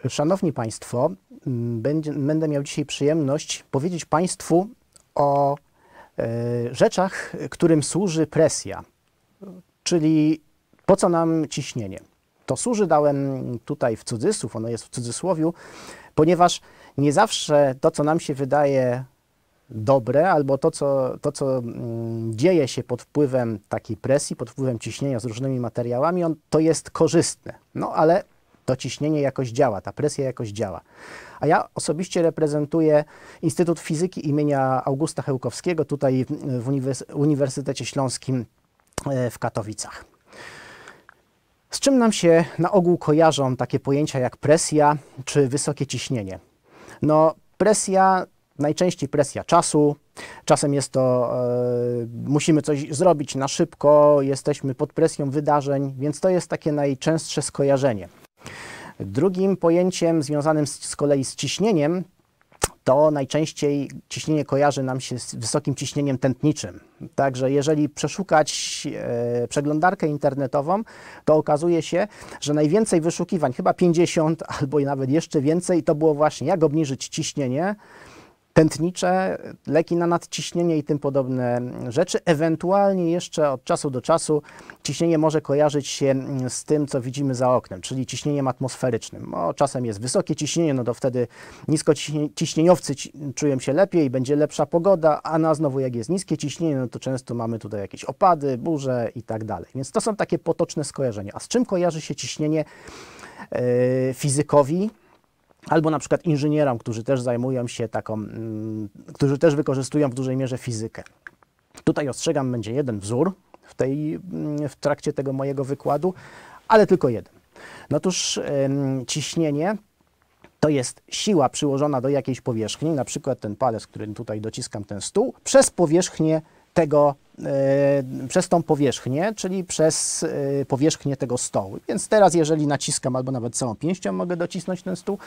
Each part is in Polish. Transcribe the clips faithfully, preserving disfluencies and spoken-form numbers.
Szanowni Państwo, będzie, będę miał dzisiaj przyjemność powiedzieć Państwu o e, rzeczach, którym służy presja, czyli po co nam ciśnienie. To służy, dałem tutaj w cudzysłów, ono jest w cudzysłowiu, ponieważ nie zawsze to, co nam się wydaje dobre, albo to, co, to, co dzieje się pod wpływem takiej presji, pod wpływem ciśnienia z różnymi materiałami, on, to jest korzystne. No ale to ciśnienie jakoś działa, ta presja jakoś działa. A ja osobiście reprezentuję Instytut Fizyki imienia Augusta Chełkowskiego tutaj w Uniwers Uniwersytecie Śląskim w Katowicach. Z czym nam się na ogół kojarzą takie pojęcia jak presja czy wysokie ciśnienie? No presja, najczęściej presja czasu, czasem jest to, e, musimy coś zrobić na szybko, jesteśmy pod presją wydarzeń, więc to jest takie najczęstsze skojarzenie. Drugim pojęciem związanym z, z kolei z ciśnieniem, to najczęściej ciśnienie kojarzy nam się z wysokim ciśnieniem tętniczym. Także jeżeli przeszukać e, przeglądarkę internetową, to okazuje się, że najwięcej wyszukiwań, chyba pięćdziesiąt albo nawet jeszcze więcej, to było właśnie jak obniżyć ciśnienie tętnicze, leki na nadciśnienie i tym podobne rzeczy. Ewentualnie jeszcze od czasu do czasu ciśnienie może kojarzyć się z tym, co widzimy za oknem, czyli ciśnieniem atmosferycznym. O, czasem jest wysokie ciśnienie, no to wtedy niskociśnieniowcy czują się lepiej, będzie lepsza pogoda, a na znowu jak jest niskie ciśnienie, no to często mamy tutaj jakieś opady, burze i tak dalej. Więc to są takie potoczne skojarzenia. A z czym kojarzy się ciśnienie yy, fizykowi? Albo na przykład inżynierom, którzy też zajmują się taką, którzy też wykorzystują w dużej mierze fizykę. Tutaj ostrzegam, będzie jeden wzór w, tej, w trakcie tego mojego wykładu, ale tylko jeden. No otóż ciśnienie to jest siła przyłożona do jakiejś powierzchni, na przykład ten palec, którym tutaj dociskam ten stół, przez powierzchnię tego, e, przez tą powierzchnię, czyli przez e, powierzchnię tego stołu. Więc teraz, jeżeli naciskam, albo nawet całą pięścią mogę docisnąć ten stół,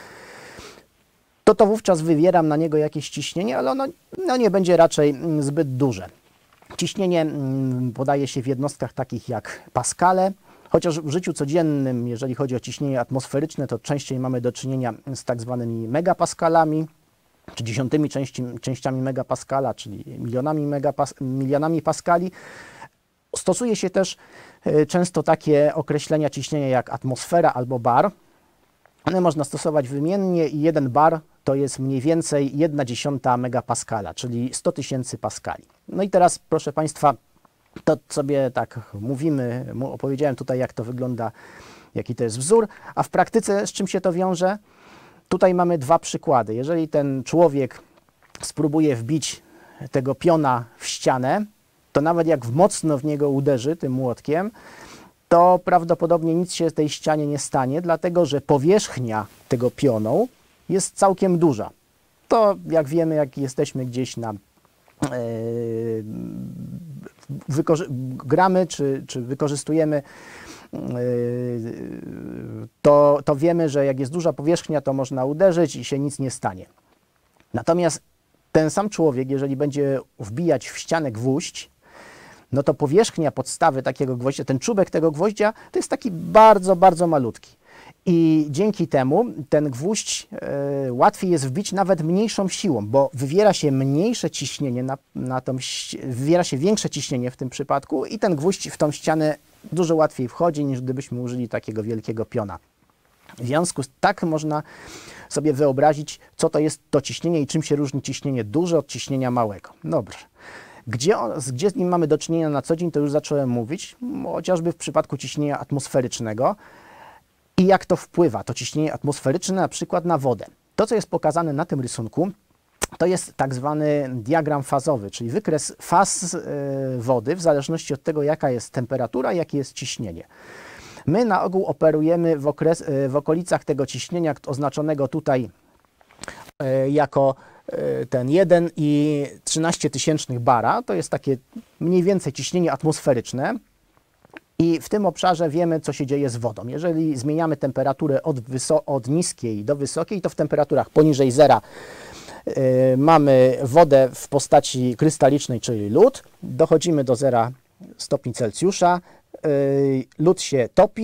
to to wówczas wywieram na niego jakieś ciśnienie, ale ono no, nie będzie raczej zbyt duże. Ciśnienie podaje się w jednostkach takich jak paskale, chociaż w życiu codziennym, jeżeli chodzi o ciśnienie atmosferyczne, to częściej mamy do czynienia z tak zwanymi megapaskalami, czy dziesiątymi części, częściami megapaskala, czyli milionami, megapas, milionami paskali. Stosuje się też y, często takie określenia ciśnienia jak atmosfera albo bar. One można stosować wymiennie i jeden bar to jest mniej więcej jedna dziesiąta megapaskala, czyli sto tysięcy paskali. No i teraz, proszę Państwa, to sobie tak mówimy, opowiedziałem tutaj, jak to wygląda, jaki to jest wzór, a w praktyce z czym się to wiąże? Tutaj mamy dwa przykłady. Jeżeli ten człowiek spróbuje wbić tego piona w ścianę, to nawet jak mocno w niego uderzy tym młotkiem, to prawdopodobnie nic się tej ścianie nie stanie, dlatego że powierzchnia tego pionu jest całkiem duża. To jak wiemy, jak jesteśmy gdzieś na yy, gramy czy, czy wykorzystujemy, To, to wiemy, że jak jest duża powierzchnia, to można uderzyć i się nic nie stanie. Natomiast ten sam człowiek, jeżeli będzie wbijać w ścianę gwóźdź, no to powierzchnia podstawy takiego gwoździa, ten czubek tego gwoździa, to jest taki bardzo, bardzo malutki. I dzięki temu ten gwóźdź y, łatwiej jest wbić nawet mniejszą siłą, bo wywiera się mniejsze ciśnienie, na, na tą, wywiera się większe ciśnienie w tym przypadku i ten gwóźdź w tą ścianę dużo łatwiej wchodzi, niż gdybyśmy użyli takiego wielkiego piona. W związku z tak można sobie wyobrazić, co to jest to ciśnienie i czym się różni ciśnienie duże od ciśnienia małego. Dobrze. Gdzie, on, gdzie z nim mamy do czynienia na co dzień, to już zacząłem mówić, chociażby w przypadku ciśnienia atmosferycznego. I jak to wpływa, to ciśnienie atmosferyczne, na przykład na wodę. To, co jest pokazane na tym rysunku, to jest tak zwany diagram fazowy, czyli wykres faz wody w zależności od tego, jaka jest temperatura, jakie jest ciśnienie. My na ogół operujemy w, okres, w okolicach tego ciśnienia oznaczonego tutaj jako ten jeden i trzynaście tysięcznych bara. To jest takie mniej więcej ciśnienie atmosferyczne. I w tym obszarze wiemy, co się dzieje z wodą. Jeżeli zmieniamy temperaturę od, od niskiej do wysokiej, to w temperaturach poniżej zera yy, mamy wodę w postaci krystalicznej, czyli lód. Dochodzimy do zera stopni Celsjusza, yy, lód się topi,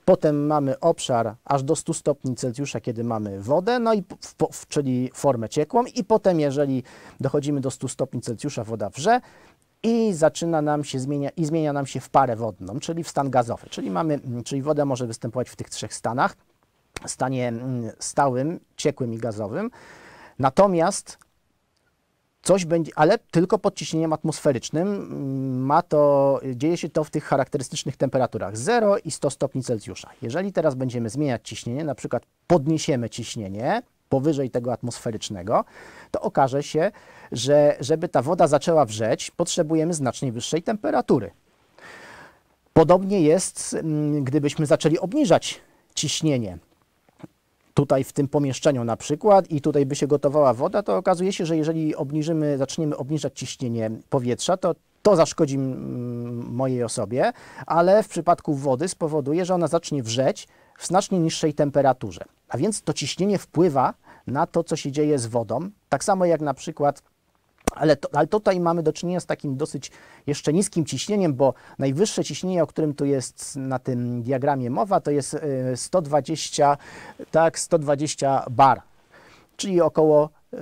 potem mamy obszar aż do stu stopni Celsjusza, kiedy mamy wodę, no i w, w, czyli formę ciekłą, i potem jeżeli dochodzimy do stu stopni Celsjusza, woda wrze i zaczyna nam się zmienia, i zmienia nam się w parę wodną, czyli w stan gazowy, czyli mamy, czyli woda może występować w tych trzech stanach, stanie stałym, ciekłym i gazowym. Natomiast coś będzie, ale tylko pod ciśnieniem atmosferycznym. Ma to, dzieje się to w tych charakterystycznych temperaturach zero i sto stopni Celsjusza. Jeżeli teraz będziemy zmieniać ciśnienie, na przykład podniesiemy ciśnienie powyżej tego atmosferycznego, to okaże się, że żeby ta woda zaczęła wrzeć, potrzebujemy znacznie wyższej temperatury. Podobnie jest, gdybyśmy zaczęli obniżać ciśnienie. Tutaj w tym pomieszczeniu na przykład i tutaj by się gotowała woda, to okazuje się, że jeżeli obniżymy, zaczniemy obniżać ciśnienie powietrza, to to zaszkodzi mojej osobie, ale w przypadku wody spowoduje, że ona zacznie wrzeć w znacznie niższej temperaturze. A więc to ciśnienie wpływa na to, co się dzieje z wodą, tak samo jak na przykład, ale, to, ale tutaj mamy do czynienia z takim dosyć jeszcze niskim ciśnieniem, bo najwyższe ciśnienie, o którym tu jest na tym diagramie mowa, to jest sto dwadzieścia, tak, sto dwadzieścia bar, czyli około, yy,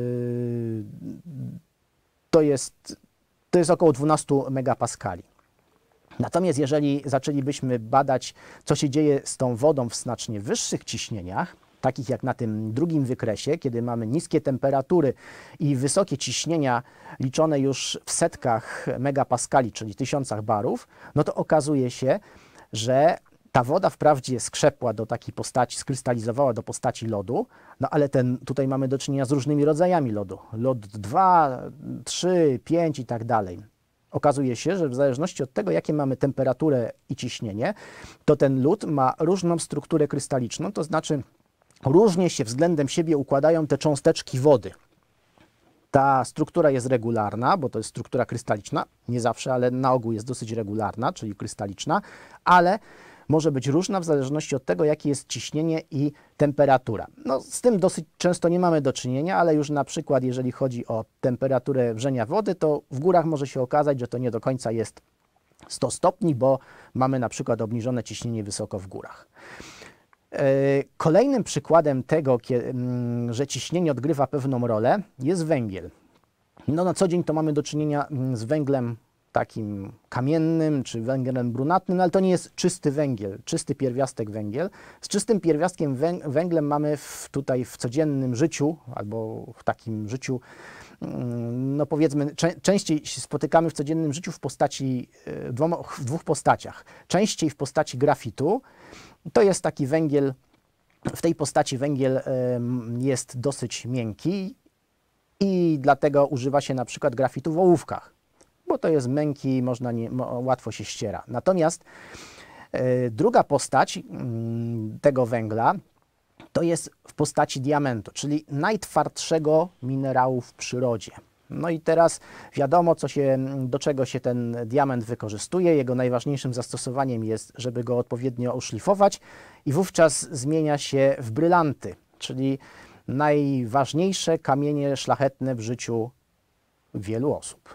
to jest, to jest około dwanaście megapaskali. Natomiast jeżeli zaczęlibyśmy badać, co się dzieje z tą wodą w znacznie wyższych ciśnieniach, takich jak na tym drugim wykresie, kiedy mamy niskie temperatury i wysokie ciśnienia liczone już w setkach megapaskali, czyli tysiącach barów, no to okazuje się, że ta woda wprawdzie skrzepła do takiej postaci, skrystalizowała do postaci lodu, no ale ten, tutaj mamy do czynienia z różnymi rodzajami lodu. Lod dwa, trzy, pięć i tak dalej. Okazuje się, że w zależności od tego, jakie mamy temperaturę i ciśnienie, to ten lód ma różną strukturę krystaliczną, to znaczy różnie się względem siebie układają te cząsteczki wody. Ta struktura jest regularna, bo to jest struktura krystaliczna, nie zawsze, ale na ogół jest dosyć regularna, czyli krystaliczna, ale może być różna w zależności od tego, jakie jest ciśnienie i temperatura. No, z tym dosyć często nie mamy do czynienia, ale już na przykład jeżeli chodzi o temperaturę wrzenia wody, to w górach może się okazać, że to nie do końca jest sto stopni, bo mamy na przykład obniżone ciśnienie wysoko w górach. Kolejnym przykładem tego, że ciśnienie odgrywa pewną rolę, jest węgiel. No, na co dzień to mamy do czynienia z węglem takim kamiennym czy węglem brunatnym, ale to nie jest czysty węgiel, czysty pierwiastek węgiel. Z czystym pierwiastkiem węglem mamy w, tutaj w codziennym życiu albo w takim życiu, no powiedzmy, cze częściej się spotykamy w codziennym życiu w postaci, w dwóch postaciach. Częściej w postaci grafitu. To jest taki węgiel, w tej postaci węgiel jest dosyć miękki i dlatego używa się na przykład grafitu w ołówkach, bo to jest miękki i można nie, łatwo się ściera. Natomiast y, druga postać y, tego węgla to jest w postaci diamentu, czyli najtwardszego minerału w przyrodzie. No i teraz wiadomo, co się, do czego się ten diament wykorzystuje. Jego najważniejszym zastosowaniem jest, żeby go odpowiednio uszlifować i wówczas zmienia się w brylanty, czyli najważniejsze kamienie szlachetne w życiu wielu osób.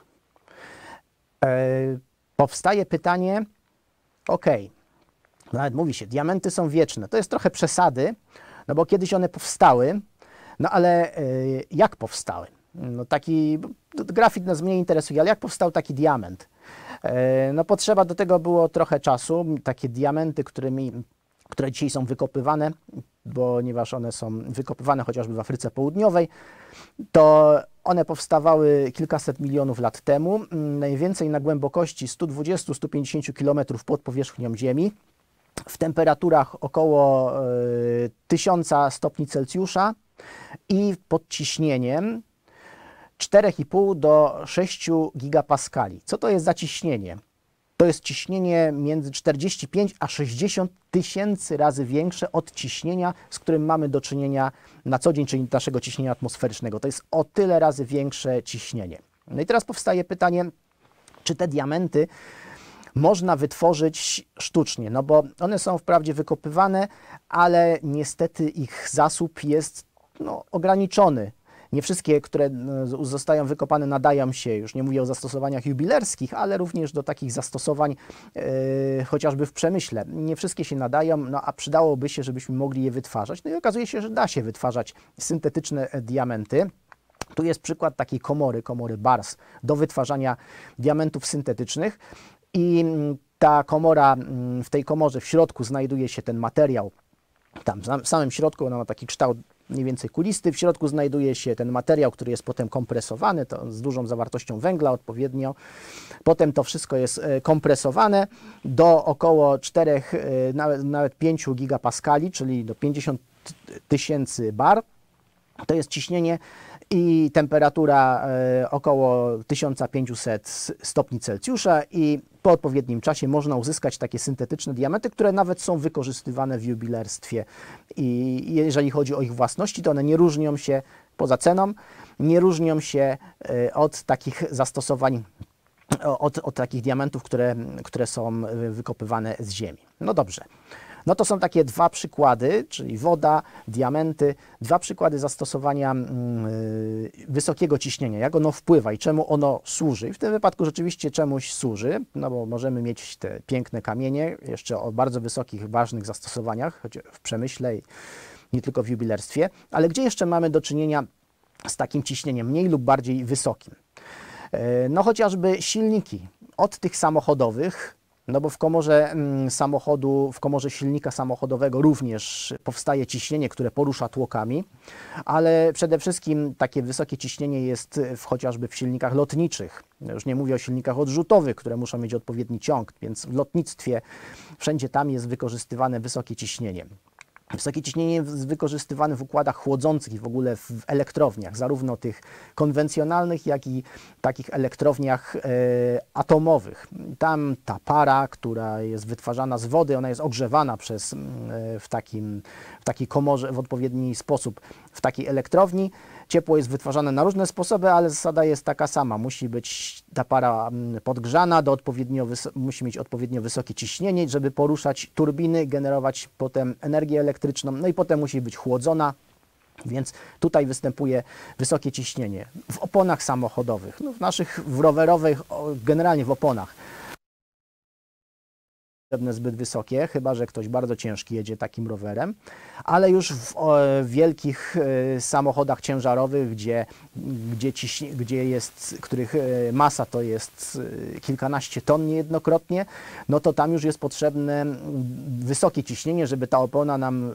E, powstaje pytanie, ok, nawet mówi się, diamenty są wieczne. To jest trochę przesady, no bo kiedyś one powstały, no ale e, jak powstały? No taki grafit nas mniej interesuje, ale jak powstał taki diament? E, no potrzeba do tego było trochę czasu. Takie diamenty, którymi, które dzisiaj są wykopywane, ponieważ one są wykopywane chociażby w Afryce Południowej, to one powstawały kilkaset milionów lat temu, najwięcej na głębokości sto dwadzieścia do stu pięćdziesięciu kilometrów pod powierzchnią Ziemi, w temperaturach około y, tysiąc stopni Celsjusza i pod ciśnieniem cztery i pół do sześciu gigapaskali. Co to jest za ciśnienie? To jest ciśnienie między czterdzieści pięć a sześćdziesiąt tysięcy razy większe od ciśnienia, z którym mamy do czynienia na co dzień, czyli naszego ciśnienia atmosferycznego. To jest o tyle razy większe ciśnienie. No i teraz powstaje pytanie, czy te diamenty można wytworzyć sztucznie? No bo one są wprawdzie wykopywane, ale niestety ich zasób jest no, ograniczony. Nie wszystkie, które zostają wykopane, nadają się, już nie mówię o zastosowaniach jubilerskich, ale również do takich zastosowań yy, chociażby w przemyśle. Nie wszystkie się nadają, no a przydałoby się, żebyśmy mogli je wytwarzać. No i okazuje się, że da się wytwarzać syntetyczne diamenty. Tu jest przykład takiej komory, komory Bars do wytwarzania diamentów syntetycznych i ta komora, w tej komorze w środku znajduje się ten materiał. Tam w samym środku ona ma taki kształt mniej więcej kulisty. W środku znajduje się ten materiał, który jest potem kompresowany, to z dużą zawartością węgla odpowiednio. Potem to wszystko jest kompresowane do około czterech, nawet, nawet pięciu gigapaskali, czyli do pięćdziesięciu tysięcy bar. To jest ciśnienie i temperatura około tysiąc pięćset stopni Celsjusza i po odpowiednim czasie można uzyskać takie syntetyczne diamenty, które nawet są wykorzystywane w jubilerstwie. I jeżeli chodzi o ich własności, to one nie różnią się, poza ceną, nie różnią się od takich zastosowań, od, od takich diamentów, które, które są wykopywane z ziemi. No dobrze. No to są takie dwa przykłady, czyli woda, diamenty, dwa przykłady zastosowania yy, wysokiego ciśnienia, jak ono wpływa i czemu ono służy. I w tym wypadku rzeczywiście czemuś służy, no bo możemy mieć te piękne kamienie jeszcze o bardzo wysokich, ważnych zastosowaniach, choć w przemyśle i nie tylko w jubilerstwie, ale gdzie jeszcze mamy do czynienia z takim ciśnieniem mniej lub bardziej wysokim? Yy, no chociażby silniki od tych samochodowych. No bo w komorze samochodu, w komorze silnika samochodowego również powstaje ciśnienie, które porusza tłokami, ale przede wszystkim takie wysokie ciśnienie jest w, chociażby w silnikach lotniczych. Już nie mówię o silnikach odrzutowych, które muszą mieć odpowiedni ciąg, więc w lotnictwie wszędzie tam jest wykorzystywane wysokie ciśnienie. Wysokie ciśnienie jest wykorzystywane w układach chłodzących i w ogóle w elektrowniach, zarówno tych konwencjonalnych, jak i takich elektrowniach e, atomowych. Tam ta para, która jest wytwarzana z wody, ona jest ogrzewana przez, e, w, takim, w takiej komorze w odpowiedni sposób w takiej elektrowni. Ciepło jest wytwarzane na różne sposoby, ale zasada jest taka sama. Musi być ta para podgrzana, do odpowiednio musi mieć odpowiednio wysokie ciśnienie, żeby poruszać turbiny, generować potem energię elektryczną, no i potem musi być chłodzona, więc tutaj występuje wysokie ciśnienie. W oponach samochodowych, no w naszych w rowerowych, generalnie w oponach. Zbyt wysokie, chyba że ktoś bardzo ciężki jedzie takim rowerem, ale już w o, wielkich e, samochodach ciężarowych, gdzie, gdzie, ciśnie, gdzie jest, których e, masa to jest e, kilkanaście ton niejednokrotnie, no to tam już jest potrzebne wysokie ciśnienie, żeby ta opona nam e,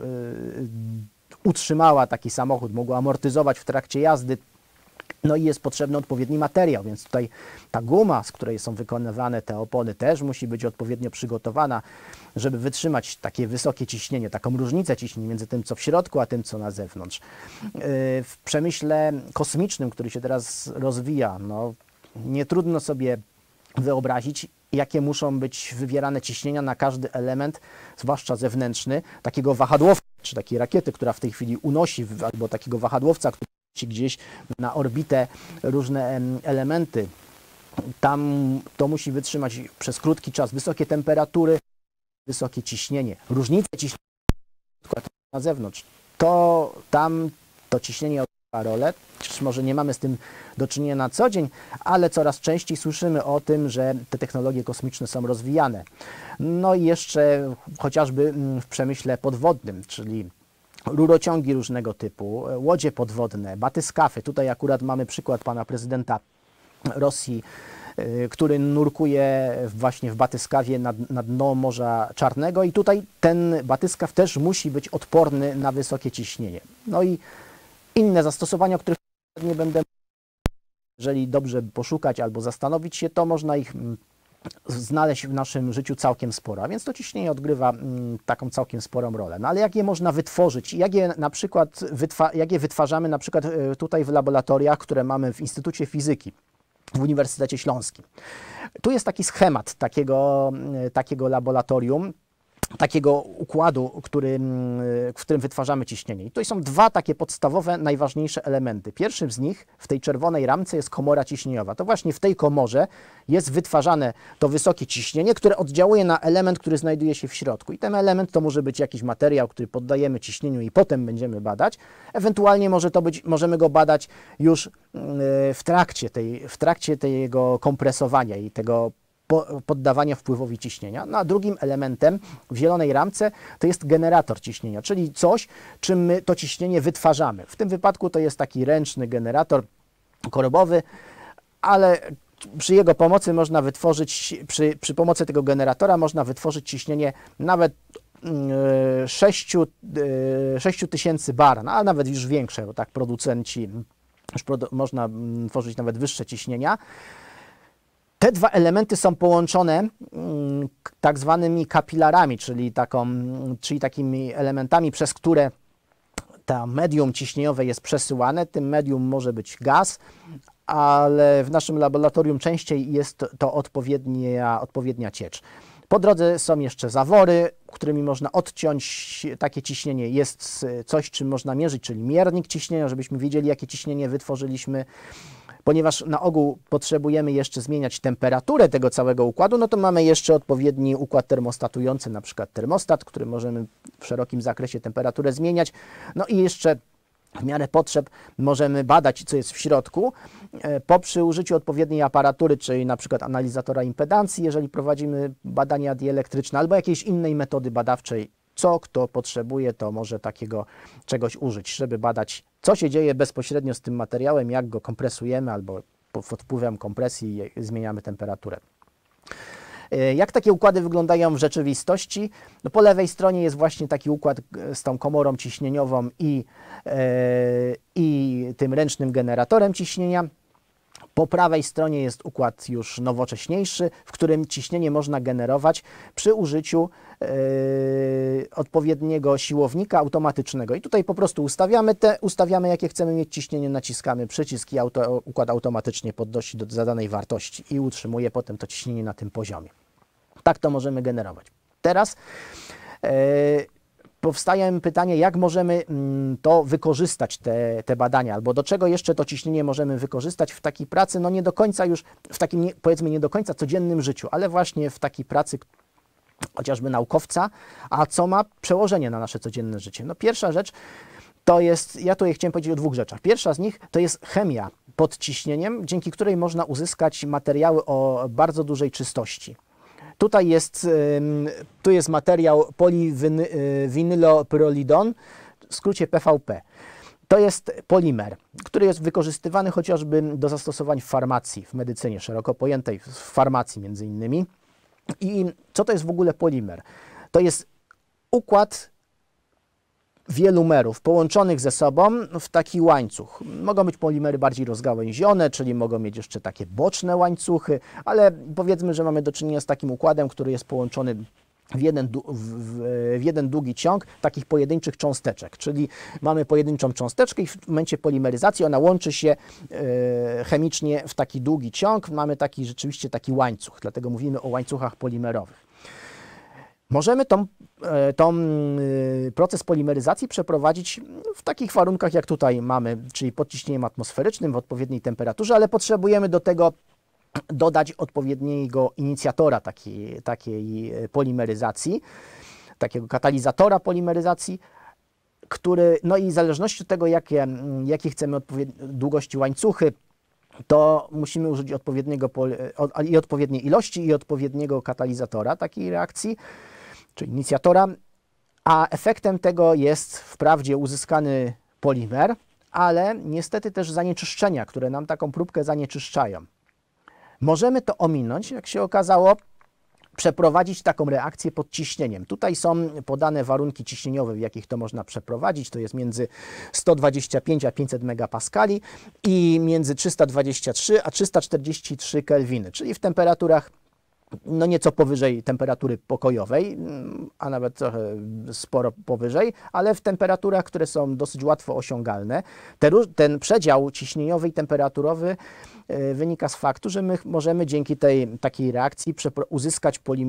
utrzymała taki samochód, mogła amortyzować w trakcie jazdy. No i jest potrzebny odpowiedni materiał, więc tutaj ta guma, z której są wykonywane te opony, też musi być odpowiednio przygotowana, żeby wytrzymać takie wysokie ciśnienie, taką różnicę ciśnienia między tym, co w środku, a tym, co na zewnątrz. W przemyśle kosmicznym, który się teraz rozwija, no, nie trudno sobie wyobrazić, jakie muszą być wywierane ciśnienia na każdy element, zwłaszcza zewnętrzny, takiego wahadłowca, czy takiej rakiety, która w tej chwili unosi, albo takiego wahadłowca, który gdzieś na orbitę różne elementy. Tam to musi wytrzymać przez krótki czas wysokie temperatury, wysokie ciśnienie. Różnice ciśnienia na zewnątrz, to tam to ciśnienie odgrywa rolę. Chociaż może nie mamy z tym do czynienia na co dzień, ale coraz częściej słyszymy o tym, że te technologie kosmiczne są rozwijane. No i jeszcze chociażby w przemyśle podwodnym, czyli rurociągi różnego typu, łodzie podwodne, batyskafy. Tutaj akurat mamy przykład pana prezydenta Rosji, który nurkuje właśnie w batyskawie na, na dno Morza Czarnego i tutaj ten batyskaw też musi być odporny na wysokie ciśnienie. No i inne zastosowania, o których nie będę, jeżeli dobrze poszukać albo zastanowić się, to można ich znaleźć w naszym życiu całkiem sporo, a więc to ciśnienie odgrywa mm, taką całkiem sporą rolę. No ale jak je można wytworzyć? Jak je na przykład wytwa jak je wytwarzamy na przykład y, tutaj w laboratoriach, które mamy w Instytucie Fizyki w Uniwersytecie Śląskim. Tu jest taki schemat takiego, y, takiego laboratorium. takiego układu, który, w którym wytwarzamy ciśnienie. I tutaj są dwa takie podstawowe, najważniejsze elementy. Pierwszym z nich w tej czerwonej ramce jest komora ciśnieniowa. To właśnie w tej komorze jest wytwarzane to wysokie ciśnienie, które oddziałuje na element, który znajduje się w środku. I ten element to może być jakiś materiał, który poddajemy ciśnieniu i potem będziemy badać. Ewentualnie może to być, możemy go badać już w trakcie, tej, w trakcie tego kompresowania i tego poddawania wpływowi ciśnienia. No a drugim elementem w zielonej ramce to jest generator ciśnienia, czyli coś, czym my to ciśnienie wytwarzamy. W tym wypadku to jest taki ręczny generator korobowy, ale przy jego pomocy można wytworzyć, przy, przy pomocy tego generatora można wytworzyć ciśnienie nawet sześć tysięcy bar, no, a nawet już większe, bo tak producenci, już produ można tworzyć nawet wyższe ciśnienia. Te dwa elementy są połączone tak zwanymi kapilarami, czyli, taką, czyli takimi elementami, przez które to medium ciśnieniowe jest przesyłane. Tym medium może być gaz, ale w naszym laboratorium częściej jest to odpowiednia, odpowiednia ciecz. Po drodze są jeszcze zawory, którymi można odciąć takie ciśnienie. Jest coś, czym można mierzyć, czyli miernik ciśnienia, żebyśmy wiedzieli, jakie ciśnienie wytworzyliśmy. Ponieważ na ogół potrzebujemy jeszcze zmieniać temperaturę tego całego układu, no to mamy jeszcze odpowiedni układ termostatujący, na przykład termostat, który możemy w szerokim zakresie temperaturę zmieniać. No i jeszcze w miarę potrzeb możemy badać, co jest w środku, po przy użyciu odpowiedniej aparatury, czyli na przykład analizatora impedancji, jeżeli prowadzimy badania dieelektryczne, albo jakiejś innej metody badawczej. Co kto potrzebuje, to może takiego czegoś użyć, żeby badać, co się dzieje bezpośrednio z tym materiałem, jak go kompresujemy, albo pod wpływem kompresji zmieniamy temperaturę. Jak takie układy wyglądają w rzeczywistości? No po lewej stronie jest właśnie taki układ z tą komorą ciśnieniową i, yy, i tym ręcznym generatorem ciśnienia. Po prawej stronie jest układ już nowocześniejszy, w którym ciśnienie można generować przy użyciu yy, odpowiedniego siłownika automatycznego. I tutaj po prostu ustawiamy te, ustawiamy jakie chcemy mieć ciśnienie, naciskamy przycisk i auto, układ automatycznie podnosi do zadanej wartości i utrzymuje potem to ciśnienie na tym poziomie. Tak to możemy generować. Teraz yy, powstaje pytanie, jak możemy to wykorzystać, te, te badania, albo do czego jeszcze to ciśnienie możemy wykorzystać w takiej pracy, no nie do końca już, w takim nie, powiedzmy nie do końca codziennym życiu, ale właśnie w takiej pracy chociażby naukowca, a co ma przełożenie na nasze codzienne życie. No pierwsza rzecz to jest, ja tutaj chciałem powiedzieć o dwóch rzeczach. Pierwsza z nich to jest chemia pod ciśnieniem, dzięki której można uzyskać materiały o bardzo dużej czystości. Tutaj jest, tu jest materiał poliwinylopyrrolidon, w skrócie P V P. To jest polimer, który jest wykorzystywany chociażby do zastosowań w farmacji, w medycynie szeroko pojętej, w farmacji między innymi. I co to jest w ogóle polimer? To jest układ wielu merów połączonych ze sobą w taki łańcuch. Mogą być polimery bardziej rozgałęzione, czyli mogą mieć jeszcze takie boczne łańcuchy, ale powiedzmy, że mamy do czynienia z takim układem, który jest połączony w jeden, w, w jeden długi ciąg takich pojedynczych cząsteczek, czyli mamy pojedynczą cząsteczkę i w momencie polimeryzacji ona łączy się e, chemicznie w taki długi ciąg, mamy taki rzeczywiście taki łańcuch, dlatego mówimy o łańcuchach polimerowych. Możemy tą, tą proces polimeryzacji przeprowadzić w takich warunkach, jak tutaj mamy, czyli pod ciśnieniem atmosferycznym w odpowiedniej temperaturze, ale potrzebujemy do tego dodać odpowiedniego inicjatora takiej, takiej polimeryzacji, takiego katalizatora polimeryzacji, który, no i w zależności od tego, jakie, jakie chcemy długości łańcuchy, to musimy użyć odpowiedniego i odpowiedniej ilości i odpowiedniego katalizatora takiej reakcji, czyli inicjatora, a efektem tego jest wprawdzie uzyskany polimer, ale niestety też zanieczyszczenia, które nam taką próbkę zanieczyszczają. Możemy to ominąć, jak się okazało, przeprowadzić taką reakcję pod ciśnieniem. Tutaj są podane warunki ciśnieniowe, w jakich to można przeprowadzić. To jest między sto dwadzieścia pięć a pięćset megapaskali i między trzysta dwadzieścia trzy a trzysta czterdzieści trzy kelwiny, czyli w temperaturach no nieco powyżej temperatury pokojowej, a nawet trochę sporo powyżej, ale w temperaturach, które są dosyć łatwo osiągalne. Te, ten przedział ciśnieniowy i temperaturowy wynika z faktu, że my możemy dzięki tej takiej reakcji uzyskać polimery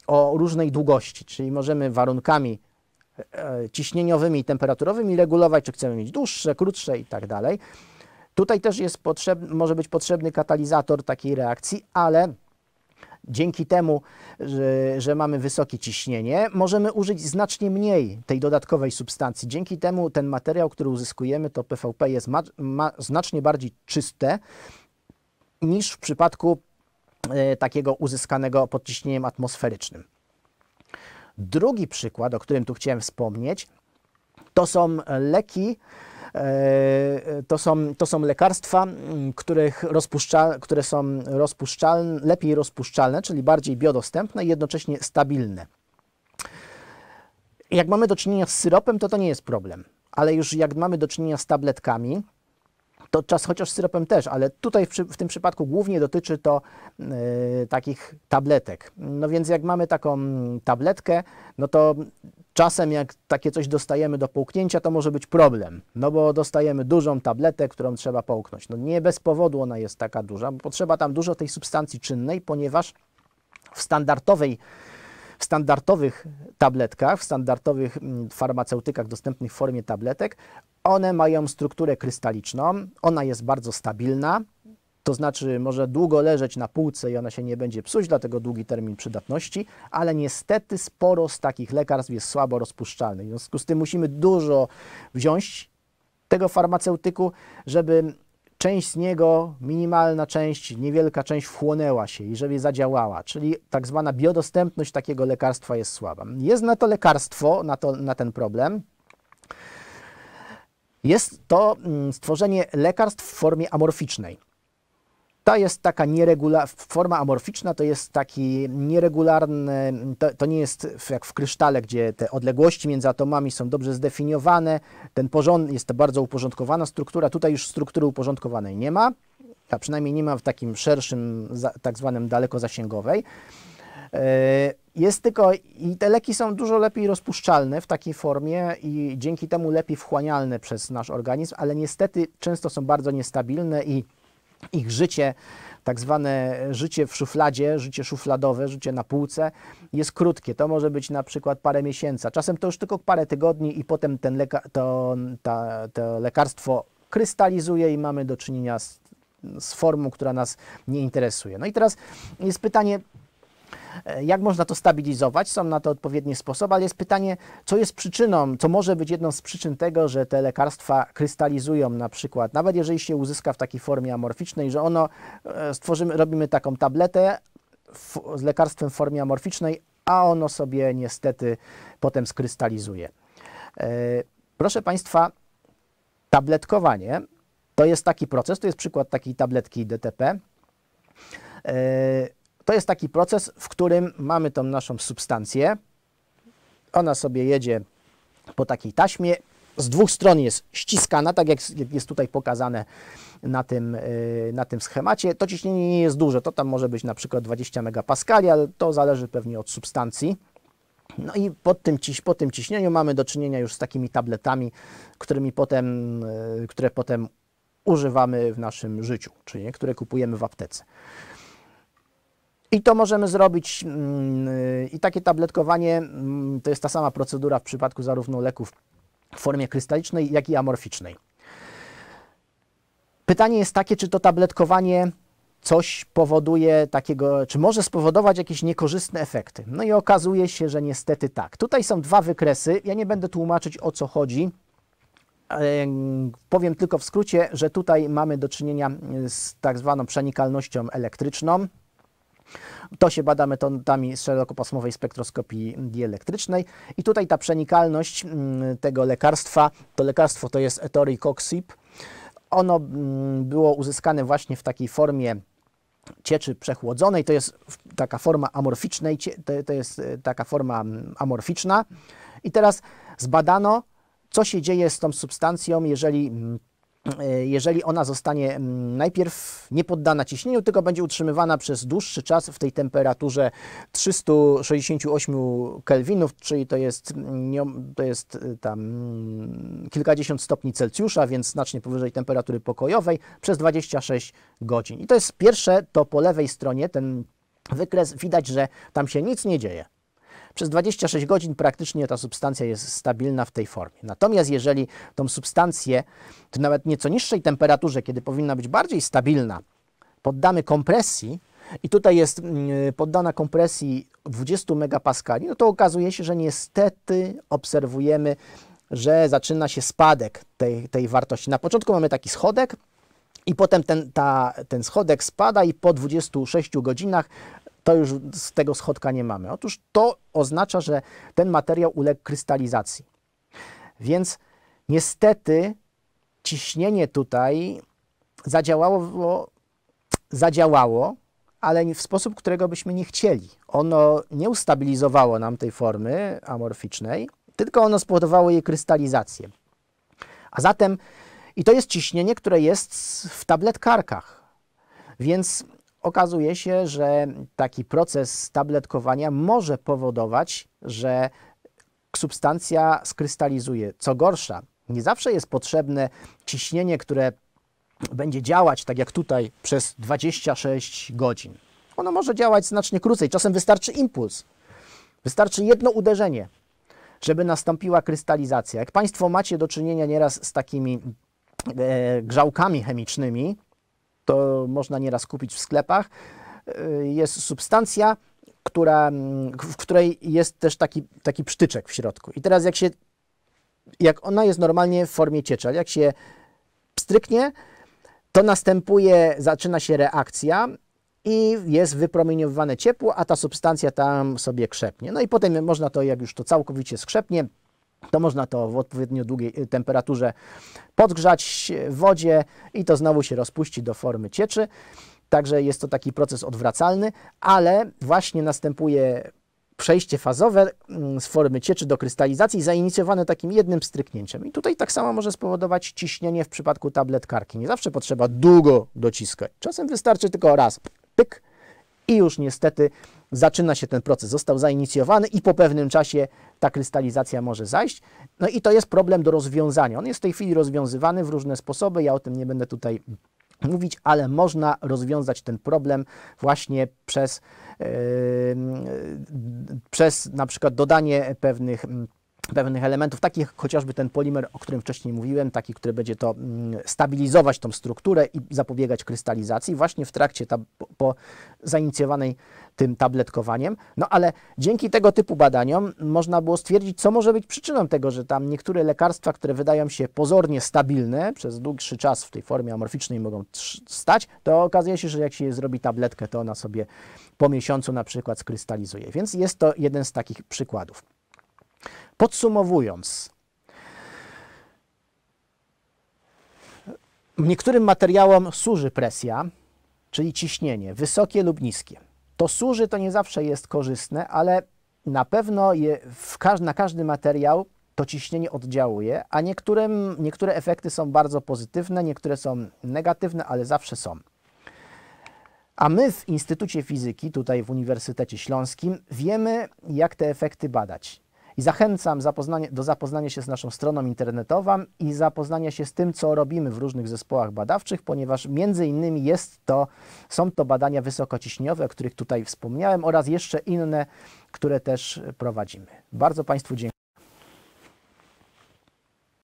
o różnej długości, czyli możemy warunkami ciśnieniowymi i temperaturowymi regulować, czy chcemy mieć dłuższe, krótsze i tak dalej. Tutaj też jest potrzebny, może być potrzebny katalizator takiej reakcji, ale dzięki temu, że, że mamy wysokie ciśnienie, możemy użyć znacznie mniej tej dodatkowej substancji. Dzięki temu ten materiał, który uzyskujemy, to P V P jest ma, ma znacznie bardziej czyste niż w przypadku e, takiego uzyskanego pod ciśnieniem atmosferycznym. Drugi przykład, o którym tu chciałem wspomnieć, to są leki, To są, to są lekarstwa, których rozpuszcza, które są rozpuszczalne, lepiej rozpuszczalne, czyli bardziej biodostępne i jednocześnie stabilne. Jak mamy do czynienia z syropem, to to nie jest problem, ale już jak mamy do czynienia z tabletkami, to czas, chociaż z syropem też, ale tutaj w, w tym przypadku głównie dotyczy to yy, takich tabletek. No więc jak mamy taką tabletkę, no to czasem jak takie coś dostajemy do połknięcia, to może być problem, no bo dostajemy dużą tabletę, którą trzeba połknąć. No nie bez powodu ona jest taka duża, bo potrzeba tam dużo tej substancji czynnej, ponieważ w standardowej W standardowych tabletkach, w standardowych farmaceutykach dostępnych w formie tabletek, one mają strukturę krystaliczną, ona jest bardzo stabilna, to znaczy może długo leżeć na półce i ona się nie będzie psuć, dlatego długi termin przydatności, ale niestety sporo z takich lekarstw jest słabo rozpuszczalnych. W związku z tym musimy dużo wziąć tego farmaceutyku, żeby część z niego, minimalna część, niewielka część wchłonęła się i żeby zadziałała, czyli tak zwana biodostępność takiego lekarstwa jest słaba. Jest na to lekarstwo, na, to, na ten problem. Jest to stworzenie lekarstw w formie amorficznej. To jest taka nieregularna, forma amorficzna to jest taki nieregularny, to, to nie jest jak w krysztale, gdzie te odległości między atomami są dobrze zdefiniowane, ten porząd, jest to bardzo uporządkowana struktura, tutaj już struktury uporządkowanej nie ma, a przynajmniej nie ma w takim szerszym, tak zwanym dalekozasięgowej. Jest tylko, i te leki są dużo lepiej rozpuszczalne w takiej formie i dzięki temu lepiej wchłanialne przez nasz organizm, ale niestety często są bardzo niestabilne i ich życie, tak zwane życie w szufladzie, życie szufladowe, życie na półce jest krótkie. To może być na przykład parę miesięcy, czasem to już tylko parę tygodni i potem ten leka to, ta, to lekarstwo krystalizuje i mamy do czynienia z, z formą, która nas nie interesuje. No i teraz jest pytanie, jak można to stabilizować? Są na to odpowiednie sposoby, ale jest pytanie, co jest przyczyną, co może być jedną z przyczyn tego, że te lekarstwa krystalizują na przykład, nawet jeżeli się uzyska w takiej formie amorficznej, że ono, stworzymy, robimy taką tabletę w, z lekarstwem w formie amorficznej, a ono sobie niestety potem skrystalizuje. E, proszę Państwa, tabletkowanie to jest taki proces, to jest przykład takiej tabletki D T P. E, To jest taki proces, w którym mamy tą naszą substancję. Ona sobie jedzie po takiej taśmie. Z dwóch stron jest ściskana, tak jak jest tutaj pokazane na tym, na tym schemacie. To ciśnienie nie jest duże, to tam może być na przykład dwadzieścia megapaskali, ale to zależy pewnie od substancji. No i pod tym, po tym ciśnieniu mamy do czynienia już z takimi tabletami, którymi potem, które potem używamy w naszym życiu, czyli które kupujemy w aptece. I to możemy zrobić, i takie tabletkowanie to jest ta sama procedura w przypadku zarówno leków w formie krystalicznej, jak i amorficznej. Pytanie jest takie, czy to tabletkowanie coś powoduje takiego, czy może spowodować jakieś niekorzystne efekty. No i okazuje się, że niestety tak. Tutaj są dwa wykresy, ja nie będę tłumaczyć, o co chodzi. Powiem tylko w skrócie, że tutaj mamy do czynienia z tak zwaną przenikalnością elektryczną. To się bada metodami szerokopasmowej spektroskopii dielektrycznej i tutaj ta przenikalność tego lekarstwa, to lekarstwo to jest etoricoxib. Ono było uzyskane właśnie w takiej formie cieczy przechłodzonej, to jest taka forma amorficznej, to jest taka forma amorficzna i teraz zbadano, co się dzieje z tą substancją, jeżeli jeżeli ona zostanie najpierw nie poddana ciśnieniu, tylko będzie utrzymywana przez dłuższy czas w tej temperaturze trzysta sześćdziesiąt osiem kelwinów, czyli to jest, to jest tam kilkadziesiąt stopni Celsjusza, więc znacznie powyżej temperatury pokojowej, przez dwadzieścia sześć godzin. I to jest pierwsze, to po lewej stronie, ten wykres, widać, że tam się nic nie dzieje. Przez dwadzieścia sześć godzin praktycznie ta substancja jest stabilna w tej formie. Natomiast jeżeli tą substancję w nawet nieco niższej temperaturze, kiedy powinna być bardziej stabilna, poddamy kompresji i tutaj jest poddana kompresji dwudziestu megapaskali, no to okazuje się, że niestety obserwujemy, że zaczyna się spadek tej, tej wartości. Na początku mamy taki schodek i potem ten, ta, ten schodek spada i po dwudziestu sześciu godzinach to już z tego schodka nie mamy. Otóż to oznacza, że ten materiał uległ krystalizacji. Więc niestety ciśnienie tutaj zadziałało, zadziałało, ale w sposób, którego byśmy nie chcieli. Ono nie ustabilizowało nam tej formy amorficznej, tylko ono spowodowało jej krystalizację. A zatem, i to jest ciśnienie, które jest w tabletkarkach, więc okazuje się, że taki proces tabletkowania może powodować, że substancja skrystalizuje. Co gorsza, nie zawsze jest potrzebne ciśnienie, które będzie działać, tak jak tutaj, przez dwadzieścia sześć godzin. Ono może działać znacznie krócej. Czasem wystarczy impuls. Wystarczy jedno uderzenie, żeby nastąpiła krystalizacja. Jak Państwo macie do czynienia nieraz z takimi e, grzałkami chemicznymi, to można nieraz kupić w sklepach, e, jest substancja, która, w której jest też taki, taki psztyczek w środku. I teraz jak się, jak ona jest normalnie w formie cieczy, ale jak się pstryknie, to następuje, zaczyna się reakcja i jest wypromieniowywane ciepło, a ta substancja tam sobie krzepnie. No i potem można to, jak już to całkowicie skrzepnie, to można to w odpowiednio długiej temperaturze podgrzać w wodzie i to znowu się rozpuści do formy cieczy. Także jest to taki proces odwracalny, ale właśnie następuje przejście fazowe z formy cieczy do krystalizacji zainicjowane takim jednym stryknięciem. I tutaj tak samo może spowodować ciśnienie w przypadku tabletkarki. Nie zawsze potrzeba długo dociskać. Czasem wystarczy tylko raz, pyk i już niestety zaczyna się ten proces. Został zainicjowany i po pewnym czasie ta krystalizacja może zajść. No i to jest problem do rozwiązania. On jest w tej chwili rozwiązywany w różne sposoby. Ja o tym nie będę tutaj mówić, ale można rozwiązać ten problem właśnie przez, yy, przez na przykład dodanie pewnych, pewnych elementów, takich jak chociażby ten polimer, o którym wcześniej mówiłem, taki, który będzie to stabilizować tą strukturę i zapobiegać krystalizacji właśnie w trakcie ta, po, po zainicjowanej tym tabletkowaniem. No ale dzięki tego typu badaniom można było stwierdzić, co może być przyczyną tego, że tam niektóre lekarstwa, które wydają się pozornie stabilne, przez dłuższy czas w tej formie amorficznej mogą stać, to okazuje się, że jak się zrobi tabletkę, to ona sobie po miesiącu na przykład skrystalizuje. Więc jest to jeden z takich przykładów. Podsumowując, niektórym materiałom służy presja, czyli ciśnienie, wysokie lub niskie. To służy, to nie zawsze jest korzystne, ale na pewno je, w każ na każdy materiał to ciśnienie oddziałuje, a niektórym, niektóre efekty są bardzo pozytywne, niektóre są negatywne, ale zawsze są. A my w Instytucie Fizyki, tutaj w Uniwersytecie Śląskim, wiemy, jak te efekty badać. I zachęcam zapoznanie, do zapoznania się z naszą stroną internetową i zapoznania się z tym, co robimy w różnych zespołach badawczych, ponieważ między innymi jest to, są to badania wysokociśnieniowe, o których tutaj wspomniałem, oraz jeszcze inne, które też prowadzimy. Bardzo Państwu dziękuję.